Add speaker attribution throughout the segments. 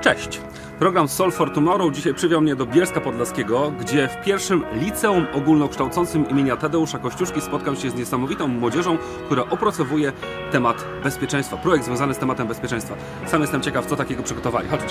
Speaker 1: Cześć! Program Soul for Tomorrow dzisiaj przywiał mnie do Bielska Podlaskiego, gdzie w pierwszym liceum ogólnokształcącym imienia Tadeusza Kościuszki spotkał się z niesamowitą młodzieżą, która opracowuje temat bezpieczeństwa, projekt związany z tematem bezpieczeństwa. Sam jestem ciekaw, co takiego przygotowali. Chodźcie.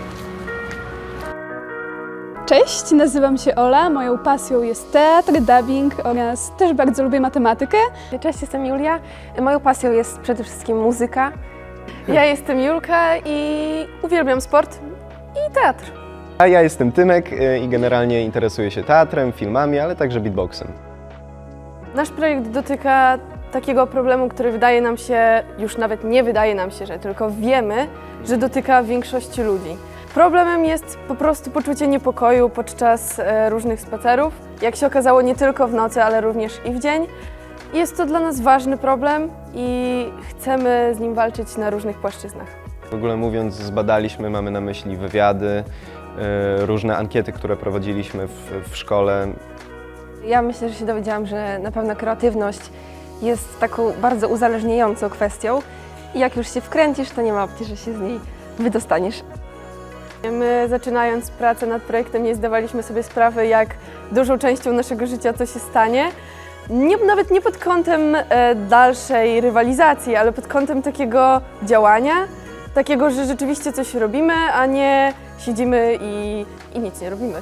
Speaker 2: Cześć, nazywam się Ola, moją pasją jest teatr, dubbing oraz też bardzo lubię matematykę.
Speaker 3: Cześć, jestem Julia. Moją pasją jest przede wszystkim muzyka. Ja jestem Julka i uwielbiam sport i teatr.
Speaker 4: A ja jestem Tymek i generalnie interesuję się teatrem, filmami, ale także beatboxem.
Speaker 3: Nasz projekt dotyka takiego problemu, który wydaje nam się, już nawet nie wydaje nam się, że tylko wiemy, że dotyka większości ludzi. Problemem jest po prostu poczucie niepokoju podczas różnych spacerów. Jak się okazało, nie tylko w nocy, ale również i w dzień. Jest to dla nas ważny problem i chcemy z nim walczyć na różnych płaszczyznach.
Speaker 4: W ogóle mówiąc, zbadaliśmy, mamy na myśli wywiady, różne ankiety, które prowadziliśmy w szkole.
Speaker 5: Ja myślę, że się dowiedziałam, że na pewno kreatywność jest taką bardzo uzależniającą kwestią i jak już się wkręcisz, to nie ma opcji, że się z niej wydostaniesz.
Speaker 3: My, zaczynając pracę nad projektem, nie zdawaliśmy sobie sprawy, jak dużą częścią naszego życia to się stanie. Nawet nie pod kątem dalszej rywalizacji, ale pod kątem takiego działania, takiego, że rzeczywiście coś robimy, a nie siedzimy i nic nie robimy.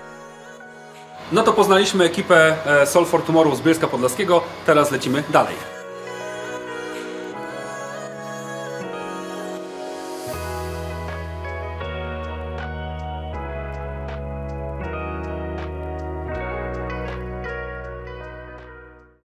Speaker 1: No to poznaliśmy ekipę Soul for Tomorrow z Bielska Podlaskiego, teraz lecimy dalej.